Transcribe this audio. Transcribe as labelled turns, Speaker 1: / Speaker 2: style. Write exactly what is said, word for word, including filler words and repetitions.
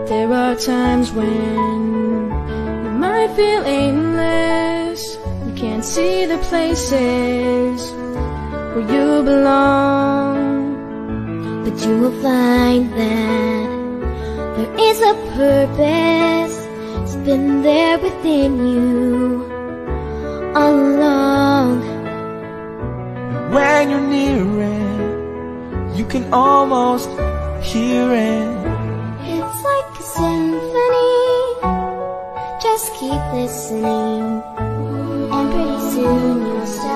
Speaker 1: there are times when you might feel aimless. You can't see the places where you belong,
Speaker 2: but you will find that there is a purpose. It's been there within you all along.
Speaker 3: When you're near it, you can almost hear it.
Speaker 2: It's like a symphony. Just keep listening, and pretty soon you'll start